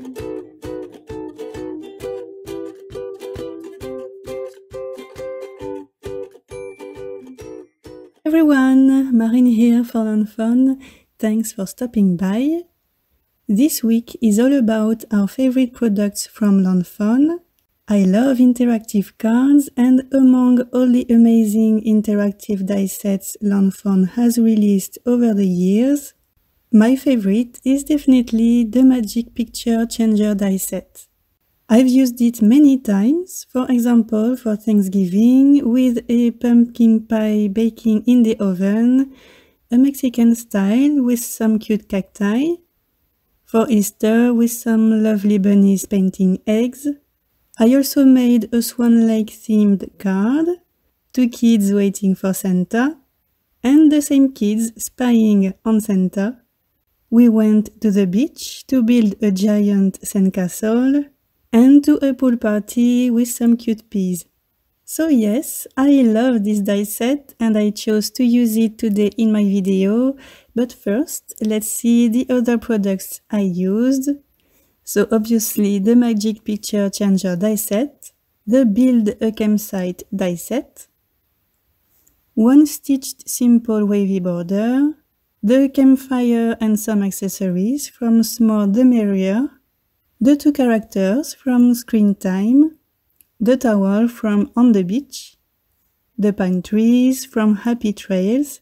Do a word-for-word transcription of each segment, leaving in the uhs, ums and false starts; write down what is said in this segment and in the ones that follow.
Everyone, Marine here for Learn Fun. Thanks for stopping by. This week is all about our favorite products from Learn Fun. I love interactive cards, and among all the amazing interactive die sets Learn Fun has released over the years, my favorite is definitely the Magic Picture Changer die set. I've used it many times, for example for Thanksgiving with a pumpkin pie baking in the oven, a Mexican style with some cute cacti, for Easter with some lovely bunnies painting eggs. I also made a Swan Lake themed card, two kids waiting for Santa, and the same kids spying on Santa. We went to the beach to build a giant sandcastle, and to a pool party with some cute peas. So yes, I love this die set and I chose to use it today in my video, but first let's see the other products I used. So obviously the Magic Picture Changer die set, the Build a Campsite die set, one stitched simple wavy border, the campfire and some accessories from Small the Merrier, the two characters from Screen Time, the towel from On the Beach, the pine trees from Happy Trails,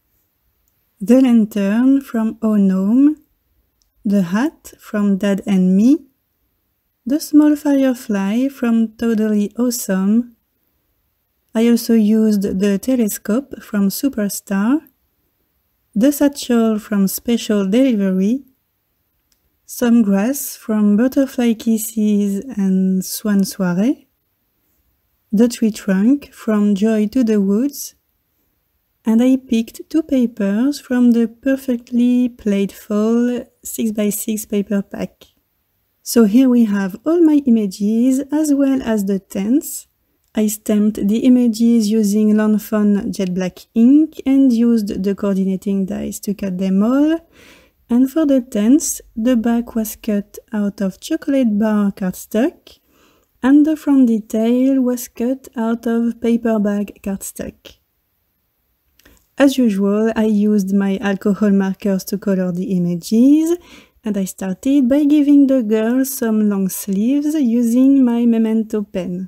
the lantern from Oh Gnome, the hat from Dad and Me, the small firefly from Totally Awesome. I also used the telescope from Superstar, the satchel from Special Delivery, some grass from Butterfly Kisses and Swan Soirée, the tree trunk from Joy to the Woods, and I picked two papers from the Perfectly Playful six by six paper pack. So here we have all my images as well as the tents. I stamped the images using Learn Fun Jet Black ink and used the coordinating dies to cut them all. And for the tents, the back was cut out of chocolate bar cardstock, and the front detail was cut out of paper bag cardstock. As usual, I used my alcohol markers to color the images, and I started by giving the girls some long sleeves using my Memento pen.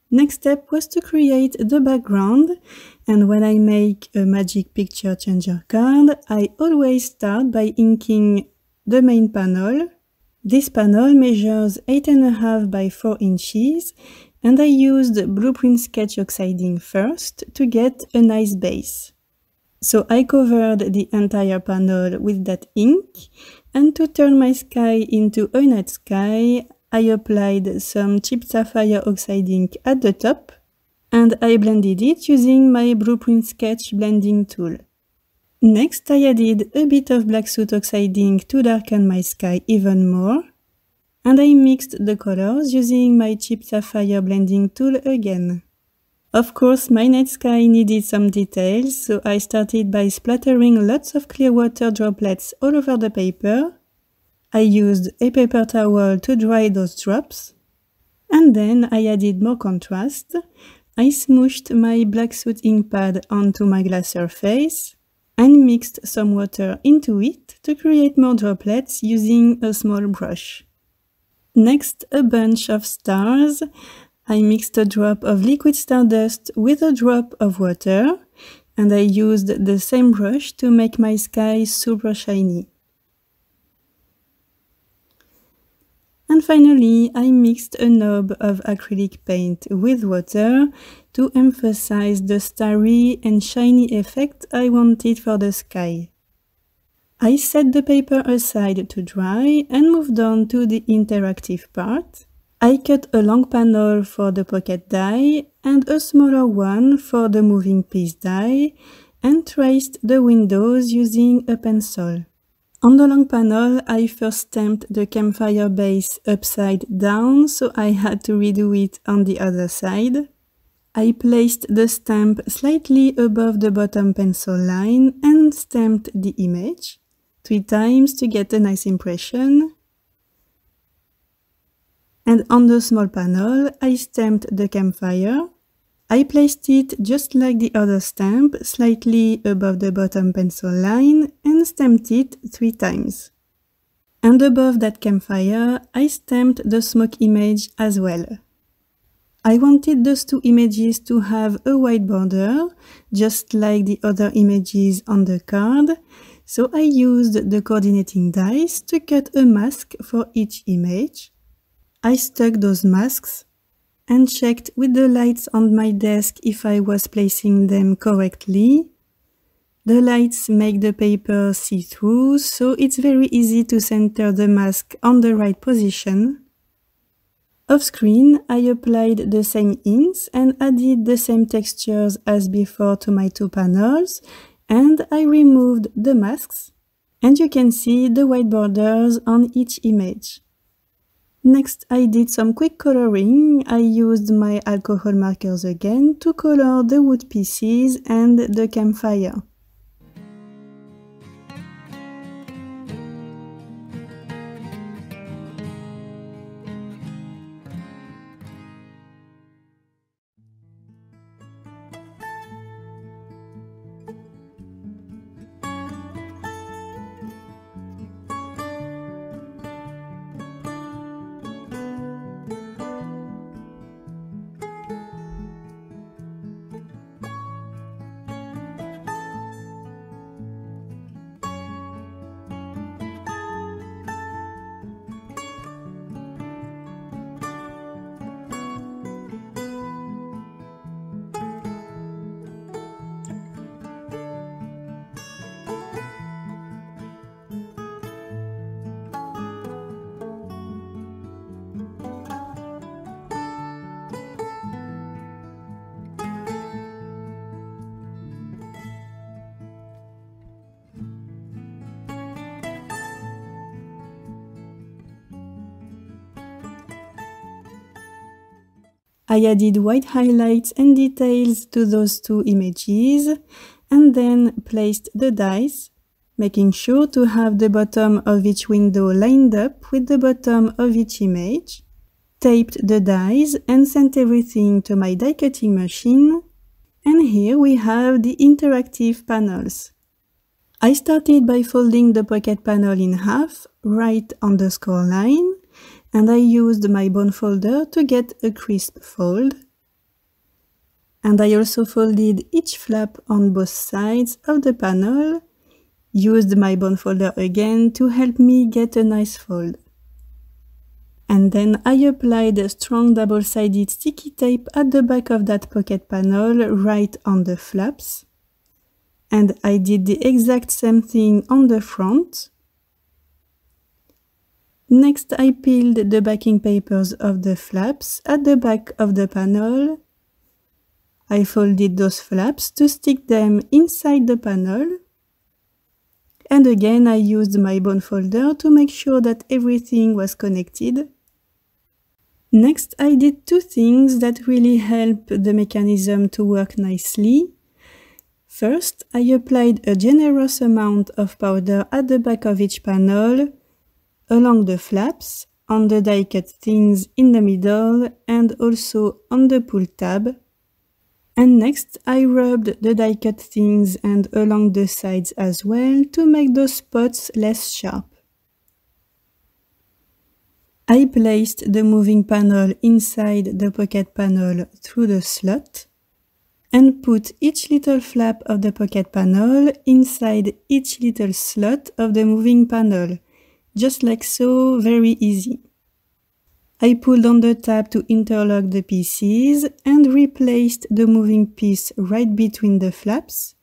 Next step was to create the background, and when I make a magic picture changer card, I always start by inking the main panel. This panel measures eight and a half by four inches, and I used Blueprint Sketch Oxiding first to get a nice base. So I covered the entire panel with that ink, and to turn my sky into a night sky, I applied some Chipped Sapphire Oxide ink at the top, and I blended it using my Blueprint Sketch blending tool. Next, I added a bit of Black Soot Oxide ink to darken my sky even more, and I mixed the colors using my Chipped Sapphire blending tool again. Of course, my night sky needed some details, so I started by splattering lots of clear water droplets all over the paper. I used a paper towel to dry those drops, and then I added more contrast. I smooshed my Black Soot ink pad onto my glass surface and mixed some water into it to create more droplets using a small brush. Next, a bunch of stars. I mixed a drop of liquid stardust with a drop of water, and I used the same brush to make my sky super shiny. And finally, I mixed a knob of acrylic paint with water to emphasize the starry and shiny effect I wanted for the sky. I set the paper aside to dry and moved on to the interactive part. I cut a long panel for the pocket die and a smaller one for the moving piece die, and traced the windows using a pencil. On the long panel, I first stamped the campfire base upside down, so I had to redo it on the other side. I placed the stamp slightly above the bottom pencil line and stamped the image three times to get a nice impression. And on the small panel, I stamped the campfire. I placed it just like the other stamp, slightly above the bottom pencil line, and stamped it three times. And above that campfire, I stamped the smoke image as well. I wanted those two images to have a white border, just like the other images on the card, so I used the coordinating dies to cut a mask for each image. I stuck those masks and checked with the lights on my desk if I was placing them correctly. The lights make the paper see-through, so it's very easy to center the mask on the right position. Off screen, I applied the same inks and added the same textures as before to my two panels, and I removed the masks, and you can see the white borders on each image. Next, I did some quick coloring. I used my alcohol markers again to color the wood pieces and the campfire. I added white highlights and details to those two images, and then placed the dies, making sure to have the bottom of each window lined up with the bottom of each image, taped the dies and sent everything to my die cutting machine, and here we have the interactive panels. I started by folding the pocket panel in half, right on the score line, and I used my bone folder to get a crisp fold. And I also folded each flap on both sides of the panel, used my bone folder again to help me get a nice fold. And then I applied a strong double-sided sticky tape at the back of that pocket panel right on the flaps. And I did the exact same thing on the front. Next, I peeled the backing papers of the flaps at the back of the panel. I folded those flaps to stick them inside the panel. And again, I used my bone folder to make sure that everything was connected. Next, I did two things that really help the mechanism to work nicely. First, I applied a generous amount of powder at the back of each panel, along the flaps, on the die-cut things in the middle, and also on the pull tab. And next, I rubbed the die-cut things and along the sides as well to make those spots less sharp. I placed the moving panel inside the pocket panel through the slot and put each little flap of the pocket panel inside each little slot of the moving panel, just like so, very easy. I pulled on the tab to interlock the pieces and replaced the moving piece right between the flaps.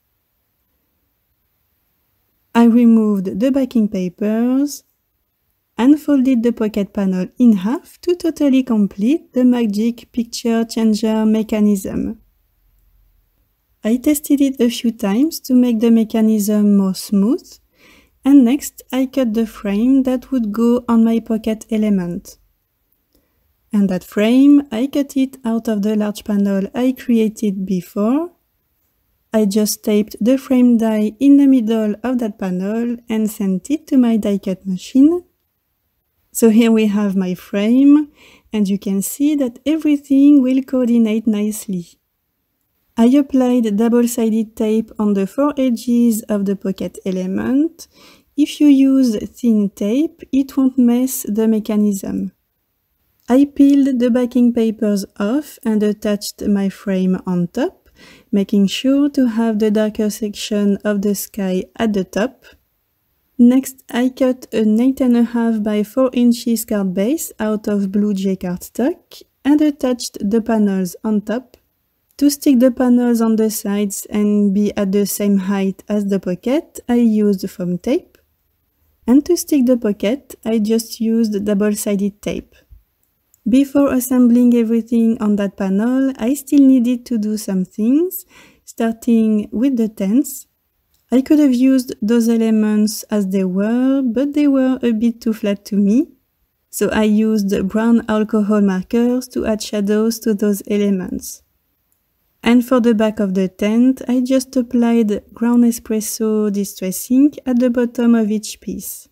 I removed the backing papers and folded the pocket panel in half to totally complete the magic picture changer mechanism. I tested it a few times to make the mechanism more smooth, and next I cut the frame that would go on my pocket element. And that frame, I cut it out of the large panel I created before. I just taped the frame die in the middle of that panel and sent it to my die cut machine. So here we have my frame, and you can see that everything will coordinate nicely. I applied double-sided tape on the four edges of the pocket element. If you use thin tape, it won't mess the mechanism. I peeled the backing papers off and attached my frame on top, making sure to have the darker section of the sky at the top. Next, I cut an eight and a half by four inches card base out of Blue Jay cardstock and attached the panels on top. To stick the panels on the sides and be at the same height as the pocket, I used foam tape. And to stick the pocket, I just used double-sided tape. Before assembling everything on that panel, I still needed to do some things, starting with the tents. I could have used those elements as they were, but they were a bit too flat to me. So I used brown alcohol markers to add shadows to those elements. And for the back of the tent, I just applied ground espresso distress ink at the bottom of each piece.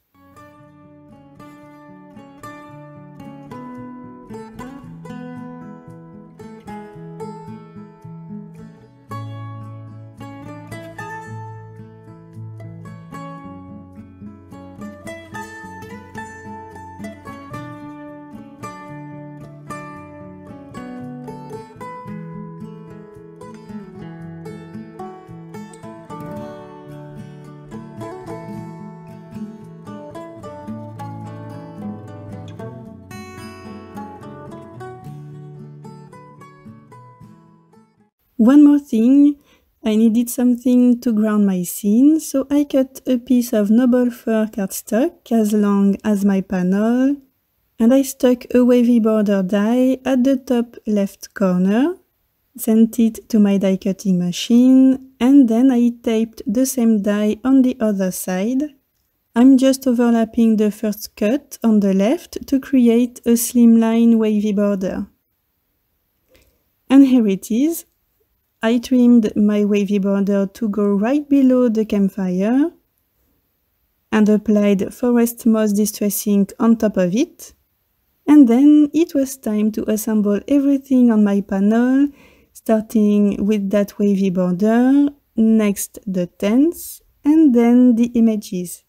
One more thing, I needed something to ground my scene, so I cut a piece of noble fir cardstock as long as my panel, and I stuck a wavy border die at the top left corner, sent it to my die cutting machine, and then I taped the same die on the other side. I'm just overlapping the first cut on the left to create a slimline wavy border. And here it is. I trimmed my wavy border to go right below the campfire and applied forest moss distress ink on top of it. And then it was time to assemble everything on my panel, starting with that wavy border, next the tents, and then the images.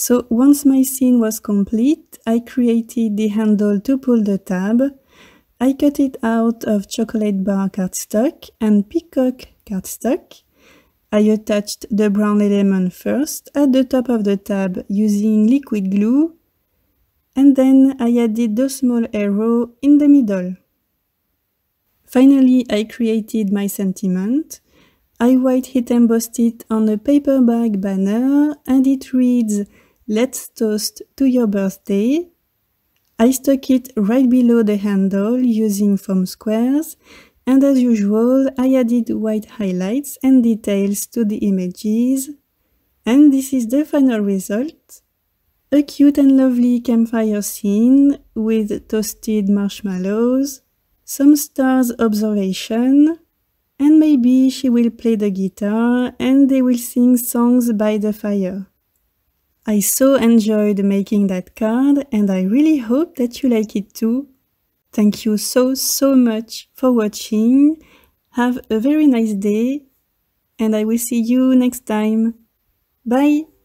So once my scene was complete, I created the handle to pull the tab. I cut it out of chocolate bar cardstock and peacock cardstock. I attached the brown element first at the top of the tab using liquid glue, and then I added the small arrow in the middle. Finally, I created my sentiment. I white heat embossed it on a paper bag banner, and it reads, "Let's toast to your birthday." I stuck it right below the handle using foam squares, and as usual, I added white highlights and details to the images. And this is the final result. A cute and lovely campfire scene with toasted marshmallows, some stars observation, and maybe she will play the guitar and they will sing songs by the fire. I so enjoyed making that card and I really hope that you like it too. Thank you so, so much for watching. Have a very nice day and I will see you next time. Bye!